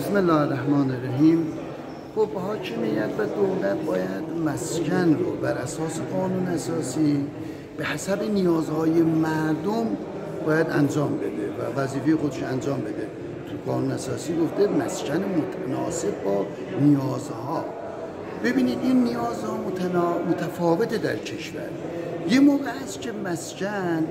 بسم الله الرحمن الرحیم. خب حاکمیت و دولت باید مسکن رو بر اساس قانون اساسی به حسب نیازهای مردم باید انجام بده و وظیفه خودش انجام بده. تو قانون اساسی گفته مسکن متناسب با نیازها. ببینید این نیازها متفاوته در کشور. یه موقع است که مسکن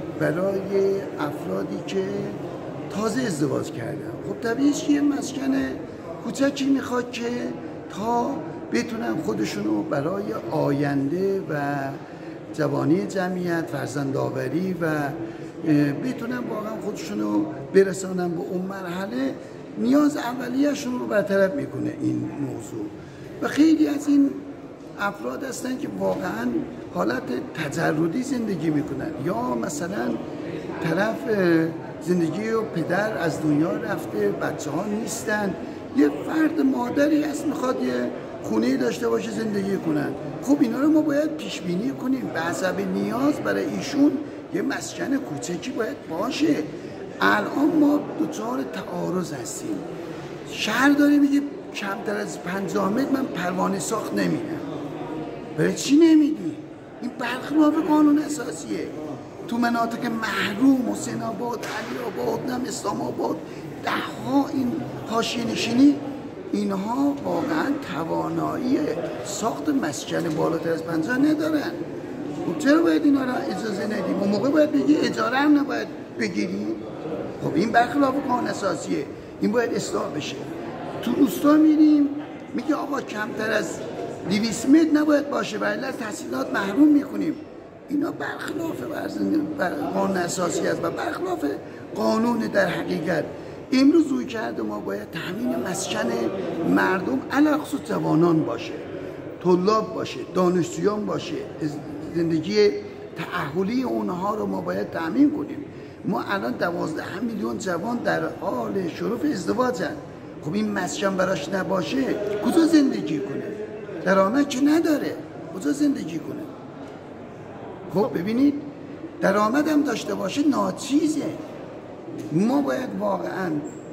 برای افرادی که تازه ازدواج کردن، خب طبیعیش یه مسکن کوچکی میخواد که تا بتونن خودشونو برای آینده و جوانی جمعیت، فرزندآوری و بتونن واقعا خودشونو برسانن به اون مرحله، نیاز اولیه‌شون رو برطرف میکنه این موضوع. و خیلی از این افراد هستن که واقعا حالت تجردی زندگی میکنن، یا مثلا طرف زندگی و پدر از دنیا رفته، بچه ها نیستن، یه فرد مادری هست میخواد یه خونه داشته باشه زندگی کنن. خب اینا رو ما باید پیش بینی کنیم، به حسب نیاز برای ایشون یه مسکن کوچکی باید باشه. الان ما دچار تعارض هستیم. شهر داره میگه کمتر از 50 متر من پروانه ساخت نمیدم. برای چی نمیدی؟ این برخلاف قانون اساسیه. تو مناطق محروم، حسین آباد، علی آباد، اسلام آباد، دهها این حاشیه نشینی، اینها واقعا توانایی ساخت مسکن بالاتر از 50 ندارن. خب چرا باید اینا را اجازه ندیم؟ اون موقع باید بگی اجاره هم نباید بگیری. خب این برخلاف قانون اساسیه، این باید اصلاح بشه. تو روستا میریم میگه آقا کمتر از 200 متر نباید باشه، ولی از تحصیلات محروم میکنیم. اینا برخلاف قانون اساسی است و برخلاف قانون در حقیقت. امروز روی کرده ما باید تامین مسکن مردم علاخصوص جوانان باشه، طلاب باشه، دانشجویان باشه، زندگی تأهلی اونها رو ما باید تامین کنیم. ما الان 12 میلیون جوان در حال شروع ازدواجن. خب این مسکن براش نباشه کجا زندگی کنه؟ درآمد که نداره، کجا زندگی کنه؟ خب ببینید درآمد هم داشته باشه ناچیزه. ما باید واقعا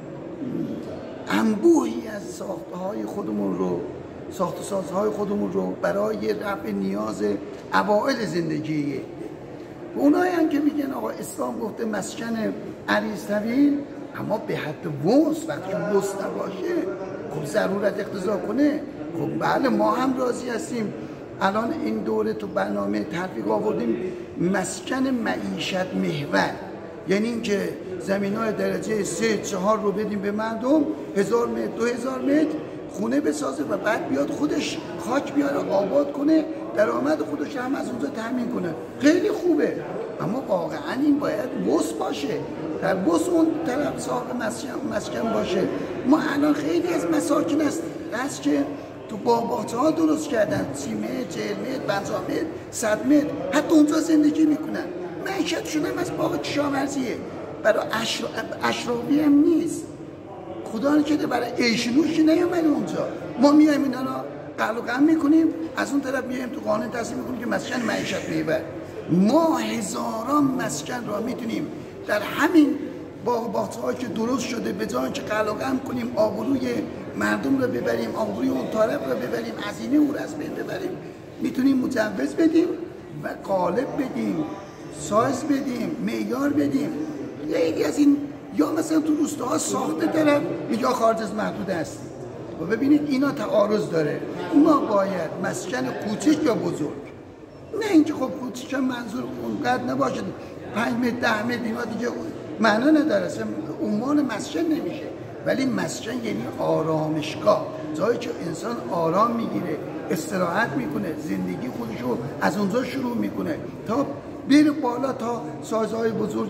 انبوهی از ساختهای خودمون رو، ساخت و سازهای خودمون رو برای رفع نیاز اوائل زندگی اونایی هم که میگن آقا اسلام گفته مسکن عریض طویل، اما به حد وسع، وقتی که وسع نباشه خب ضرورت اقتضا کنه. خب بله ما هم راضی هستیم. الان این دوره تو برنامه تحقیق آوردیم مسکن معیشت محور، یعنی اینکه زمین‌های درجه 3-4 رو بدیم به مردم، 1000 متر 2000 متر خونه بسازه و بعد بیاد خودش خاک بیاره آباد کنه، درآمد خودش هم از اونجا تامین کنه. خیلی خوبه، اما واقعا این باید وسع باشه، در وسع اون طرف صاحب مسکن باشه. ما الان خیلی از مساکن هست که تو باغچه‌ها درست کردن، 30 متر، 40 متر، 50 متر، 100 متر، حتی اونجا زندگی میکنن. معیشتشون هم از باغ کشاورزیه، برای اشرافی هم نیست. خدا نکرده برای عیش نوش نیومده اونجا. ما میایم اینا رو قلق و قم میکنیم، از اون طرف میایم تو قانون تصمیم میکنیم که مسکن معیشت محور. ما هزاران مسکن را میتونیم در همین باغچه‌هایی که درست شده به جای که قلق و قم کنیم، آبروی مردم رو ببریم، آبروی اون طرف رو ببریم، هزینه اون رو از بین ببریم، میتونیم مجوز بدیم و قالب بدیم، سایز بدیم، معیار بدیم. خیلی از این، یا مثلا تو روستاها ساخته طرف میگه خارج از محدود هست. و ببینید اینا تعارض داره. ما باید مسکن کوچک یا بزرگ، نه اینکه خب کوچک منظور اونقدر نباشه، 5 متر 10 متر اینا دیگه معنا نداره، اصلا عنوان مسکن نمیشه. ولی مسکن یعنی آرامشگاه، جایی که انسان آرام میگیره، استراحت میکنه، زندگی خودشو از اونجا شروع میکنه تا بره بالا، تا سازهای بزرگ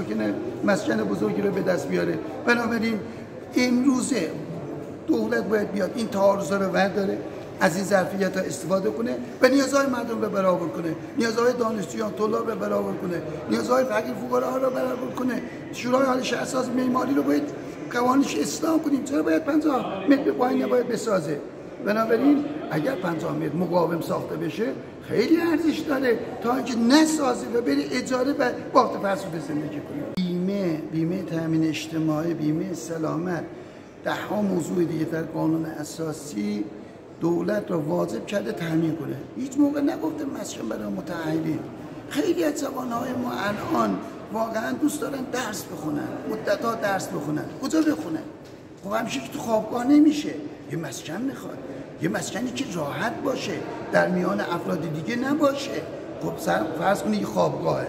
مسکن بزرگی رو به دست بیاره. بنابراین امروزه دولت باید بیاد این تعارض رو برداره، از این ظرفیت ها استفاده کنه و نیازهای مردم رو برآورد کنه، نیازهای دانشجویان، طلاب رو برآورد کنه، نیازهای فقیر فقرا رو برآورد کنه. شورای عالی شهرسازی معماری رو باید قوانینش اصلاح کنیم. چرا باید 50 متر پایین نباید بسازه؟ بنابراین اگر 50 متر مقاوم ساخته بشه خیلی ارزش داره تا اینکه نسازه و بری اجاره و بافت فرسوده زندگی کنیم. بیمه تامین اجتماعی، بیمه سلامت، 10 موضوع دیگه در قانون اساسی دولت را واجب کرده تامین کنه. هیچ موقع نگفته مسکن برای متأهلین. خیلی از جوانهای ما الان واقعا دوست دارن درس بخونن، مدت‌ها درس بخونن. کجا بخونن؟ خب همیشه که تو خوابگاه نمیشه، یه مسکن میخواد، یه مسکنی که راحت باشه، در میان افراد دیگه نباشه. خب فرض کنید خوابگاه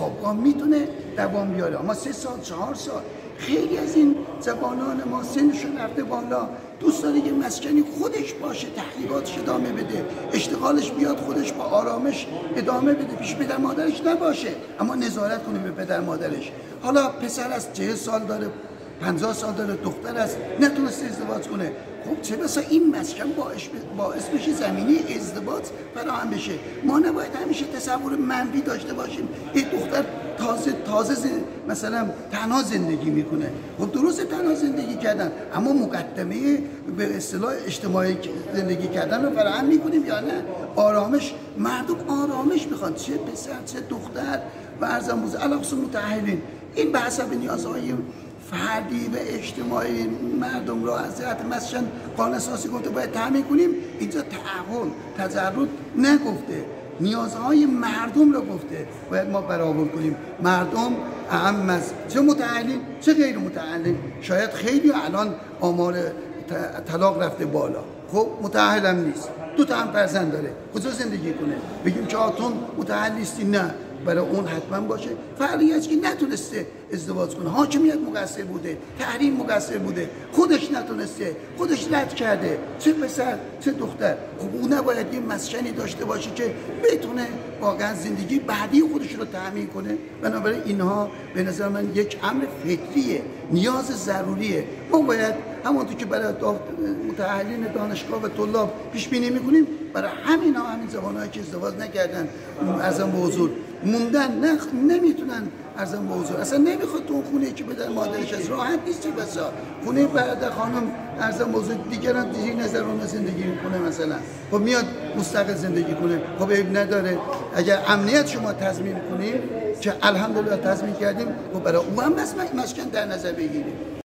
میتونه دوام بیاره، اما 3 سال 4 سال. خیلی از این جوانان ما سنشون رفته بالا، دوست داره یه مسکنی خودش باشه، تحقیقاتش ادامه بده، اشتغالش بیاد، خودش با آرامش ادامه بده، پیش پدر مادرش نباشه، اما نظارت کنه به پدر مادرش. حالا پسر از 40 سال داره، 50 سال داره، دختر است نتونسته ازدواج کنه، خب چه بسا این مسکن باعث بشه زمینه ازدواج فراهم بشه. ما نباید همیشه تصور منفی داشته باشیم این دختر تازه مثلا تنها زندگی میکنه. خب درسته تنها زندگی کردن، اما مقدمه به اصطلاح اجتماعی زندگی کردن رو فراهم میکنیم یا نه؟ آرامش، مردم آرامش میخوان، چه پسر چه دختر و ارزم بوده علاقه متأهلین. این به حسب نیازهای فردی و اجتماعی مردم را از جهت مسکن قانون اساسی گفته باید تامین کنیم. اینجا تعهد تجرد نگفته، نیازهای مردم را گفته باید ما برآورد کنیم. مردم اهم از چه متأهلین چه غیر متأهلین. شاید خیلی الان آمار طلاق رفته بالا، خب متأهل هم نیست، 2 تا هم فرزند داره، کجا زندگی کنه؟ بگیم که آتون متأهل نیستی؟ نه، برای اون حتما باشه. فردی است که نتونسته ازدواج کنه، حاکمیت مقصر بوده، تحریم مقصر بوده، خودش نتونسته، خودش رد کرده، چه پسر چه دختر. خب اون نباید یه مسکنی داشته باشه که بتونه واقعا زندگی بعدی خودش رو تامین کنه. بنابراین اینها به نظر من یک امر فطریه، نیاز ضروریه. ما باید همونطور که برای متأهلین دانشگاه و طلاب پیش بینی میکنیم، برای همین جوانایی که ازدواج نکردن ارزم به حضور موندن، نمیتونن ارزم به حضور، اصلا نمیخواد تو اون خونه که پدر مادرش از راحت نیست، بسا خونه برادر خانم ارزم به حضور دیگران دیگه نظرانه زندگی میکنه مثلا، خب میاد مستقل زندگی کنه. خب عیب نداره اگر امنیت شما تضمین کنیم که الحمدلله تضمین کردیم، خب برای او هم مسکن در نظر بگیریم.